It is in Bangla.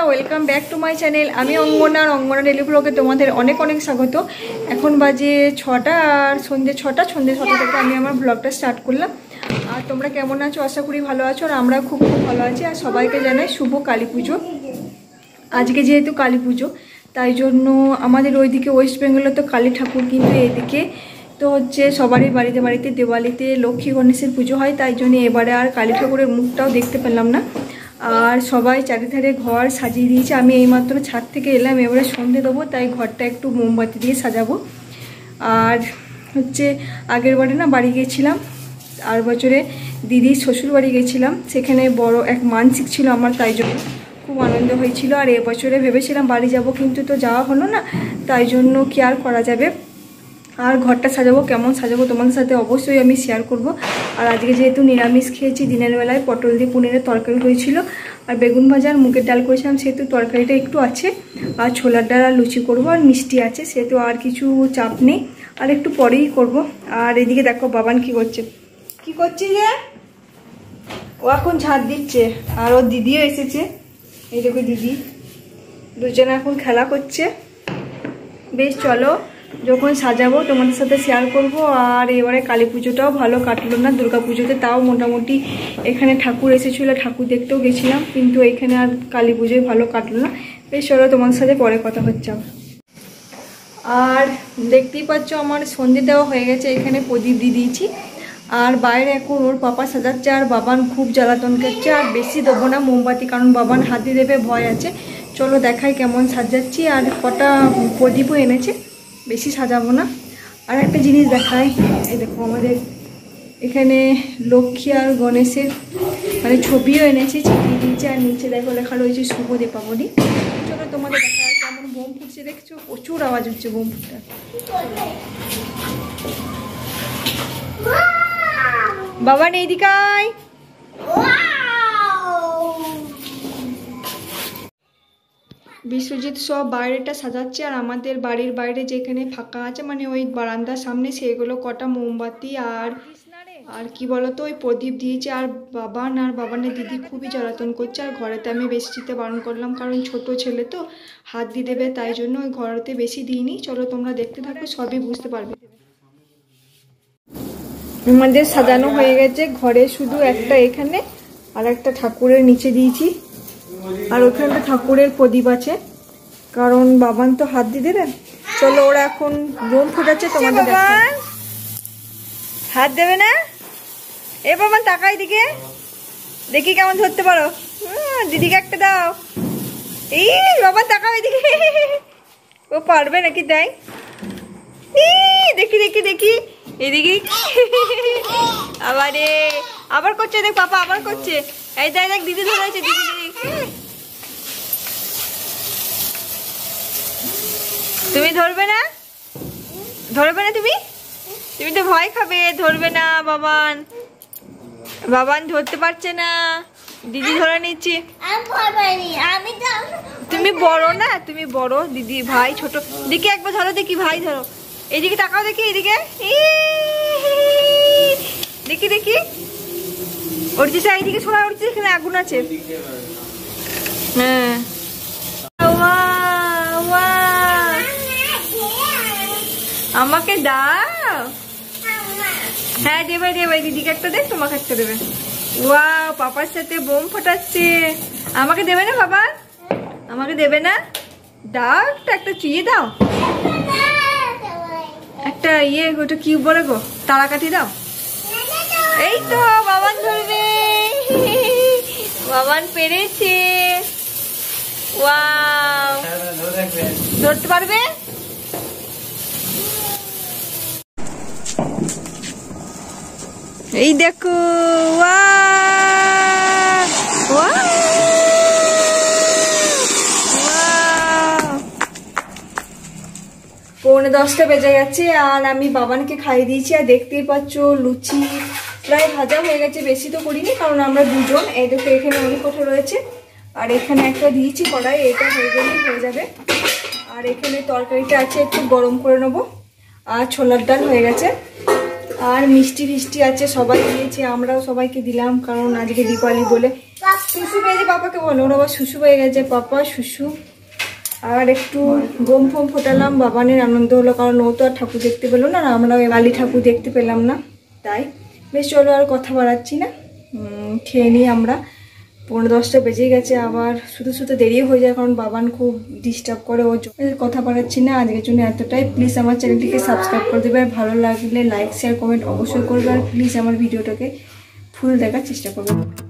Welcome back to my channel. আমি অঙ্গনা আর অঙ্গনা ডেলি ব্লগে তোমাদের অনেক অনেক স্বাগত। এখন বাজে 6টা আর সন্ধ্যে 6টা থেকে আমি আমার ব্লগটা স্টার্ট করলাম। আর তোমরা কেমন আছো? আশা করি ভালো আছো, আর আমরা খুব খুব ভালো আছি। আর সবাইকে জানাই শুভ কালী পুজো। আজকে যেহেতু কালী পুজো, তাই জন্য আমাদের ওইদিকে ওয়েস্ট বেঙ্গলে তো কালী ঠাকুর, কিন্তু এদিকে তো হচ্ছে সবারই বাড়িতে বাড়িতে দিওয়ালিতে লক্ষ্মী গণেশের পুজো হয়। তাই জন্য এবারে আর কালী ঠাকুরের মুখটাও দেখতে পেলাম না। আর সবাই চারিধারে ঘর সাজিয়ে দিয়েছে। আমি এইমাত্র ছাদ থেকে এলাম, এবারে সন্ধে দেবো, তাই ঘরটা একটু মোমবাতি দিয়ে সাজাবো। আর হচ্ছে আগের বারে না বাড়ি গেছিলাম, আর বছরে দিদির শ্বশুর বাড়ি গেছিলাম, সেখানে বড় এক মানসিক ছিল আমার, তাই জন্য খুব আনন্দ হয়েছিল। আর এবছরে ভেবেছিলাম বাড়ি যাব, কিন্তু তো যাওয়া হলো না, তাই জন্য কি আর করা যাবে। আর ঘরটা সাজাবো, কেমন সাজাবো তোমাদের সাথে অবশ্যই আমি শেয়ার করব। আর আজকে যেহেতু নিরামিষ খেয়েছি, দিনের বেলায় পটল দিয়ে পনিরের তরকারি হয়েছিল, আর বেগুন ভাজা আর মুগের ডাল করেছিলাম, সেহেতু তরকারিটা একটু আছে। আর ছোলার ডাল আর লুচি করবো, আর মিষ্টি আছে, সেহেতু আর কিছু চাপ নেই, আর একটু পরেই করব। আর এদিকে দেখো বাবান কি করছে। কি করছে যে ও এখন ঝাড় দিচ্ছে, আর ওর দিদিও এসেছে। এই দেখো দিদি, দুজনে এখন খেলা করছে। বেশ, চলো যখন সাজাবো তোমাদের সাথে শেয়ার করব। আর এবারে কালী পুজোটাও ভালো কাটলো না, দুর্গা পুজোতে তাও মোটামুটি এখানে ঠাকুর এসেছিলো, ঠাকুর দেখতেও গেছিলাম, কিন্তু এখানে আর কালী পুজোয় ভালো কাটলো না। বেশ, চলো তোমাদের সাথে পরে কথা হচ্ছে। আর দেখতেই পাচ্ছ আমার সন্ধে দেওয়া হয়ে গেছে, এখানে প্রদীপ দিয়ে দিয়েছি। আর বাইরে এখন ওর পাপা সাজাচ্ছে, আর বাবান খুব জ্বালাতন করছে। আর বেশি দেবো না মোমবাতি, কারণ বাবান হাতে দেবে ভয় আছে। চলো দেখাই কেমন সাজাচ্ছি। আর কটা প্রদীপও এনেছে, বেশি সাজাবো না। আর একটা জিনিস দেখাই, এই দেখো আমাদের এখানে লক্ষ্মী আর গণেশের মানে ছবিও এনেছি, চিঠিয়ে দিয়েছে। আর নিচে দেখো লেখা রয়েছে শুভ দীপাবলি। চলো তোমাদের দেখা আর কেমন বোম ফুটছে, দেখছো প্রচুর আওয়াজ হচ্ছে বোম ফুটটা। বাবা নেই দিকায়। বিশ্বজিৎ সব বাইরেটা সাজাচ্ছে, আর আমাদের বাড়ির বাইরে যেখানে ফাঁকা আছে, মানে ওই বারান্দার সামনে, সেগুলো কটা মোমবাতি আর কি বলতো ওই প্রদীপ দিয়েছে। আর বাবানের দিদি খুবই জ্বালাতন করছে। আর ঘরেতে আমি বেশি দিতে বারণ করলাম, কারণ ছোট ছেলে তো হাত দিয়ে দেবে, তাই জন্য ওই ঘরেতে বেশি দিইনি। চলো তোমরা দেখতে থাকো, সবই বুঝতে পারবে। আমাদের সাজানো হয়ে গেছে, ঘরে শুধু একটা এখানে আর একটা ঠাকুরের নিচে দিয়েছি। আর ওখানটা ঠাকুরের প্রদীপ আছে, কারণ বাবান তো হাত দিয়ে দেবে। চলো ওরা এখন বোম ফোটাচ্ছে, তোমাদের দেখাই। হাত দেবে না এ বাবান, তাকাই দিকে দেখি কেমন ধরতে পারো। দিদিকে একটা দাও। এই বাবান তাকাও এদিকে, ও পারবে নাকি তাই। দেখি দেখি দেখি এদিকে আবার করছে, দেখ পাপা আবার করছে। এই দেখ দেখ দিদি ধরেছে, দিদি তুমি ধরবে না, ধরবে না তুমি, তুমি তো ভয় খাবে, ধরবে না। বাবান ধরতে পারছে না, দিদি ধরে নিচ্ছি। তুমি বড় না, তুমি বড়, দিদি ভাই ছোট। দিকে একবার ধরো দেখি, ভাই ধরো, এইদিকে তাকাও দেখি, এইদিকে দেখি দেখি উঠছে, এইদিকে শোনা উঠছে, এখানে আগুন আছে। হ্যাঁ আমাকে দাও। হ্যাঁ দেবে দেবে, দিদিকে একটা দে, তোমাকে একটা দেবে। ওয়াও, পাপার সাথে বোম ফোটাচ্ছে। আমাকে দেবে না বাবা, আমাকে দেবে না, দাও একটা চুইয়ে দাও, একটা ইয়ে ওটা কি বলে গো, তারাকাঠি দাও। এই তো বাবান ধরবে, বাবান পেরেছে। ওয়াও, ধরতে পারবে। এই দেখো, পৌনে 10টা বেজে গেছে, আর আমি বাবানকে খাইয়ে দিয়েছি। আর দেখতেই পাচ্ছ লুচি প্রায় ভাজা হয়ে গেছে, বেশি তো করিনি, কারণ আমরা দুজন। এই দেখো এখানে অনেক কথা রয়েছে, আর এখানে একটা দিয়েছি কড়াই, এটা হয়ে গেলেই হয়ে যাবে। আর এখানে তরকারিটা আছে, একটু গরম করে নেবো। আর ছোলার ডাল হয়ে গেছে, আর মিষ্টি ফিষ্টি আছে, সবাই দিয়েছে, আমরাও সবাইকে দিলাম, কারণ আজকে দীপাবলি বলে শুশু পেয়েছে পাপাকে বলো, ওরা আবার শুশু পেয়ে গেছে, পাপা শুশু। আর একটু বোম ফোম ফোটালাম, বাবানের আনন্দ হলো, কারণ ও তো আর ঠাকুর দেখতে পেলো না, আর আমরা ওই বালি ঠাকুর দেখতে পেলাম না। তাই বেশ, চলো আর কথা বাড়াচ্ছি না, খেয়ে নিই আমরা। 9:10 বেজে গেছে, আবার শুধু শুধু দেরি হয়ে যায়, কারণ বাবান খুব ডিস্টার্ব করে, ও কথা বাড়াচ্ছি না আজকের জন্য এতটাই। প্লিজ আমার চ্যানেলটিকে সাবস্ক্রাইব করে দেবে, আর ভালো লাগলে লাইক শেয়ার কমেন্ট অবশ্যই করবে, আর প্লিজ আমার ভিডিওটাকে ফুল দেখার চেষ্টা করবে।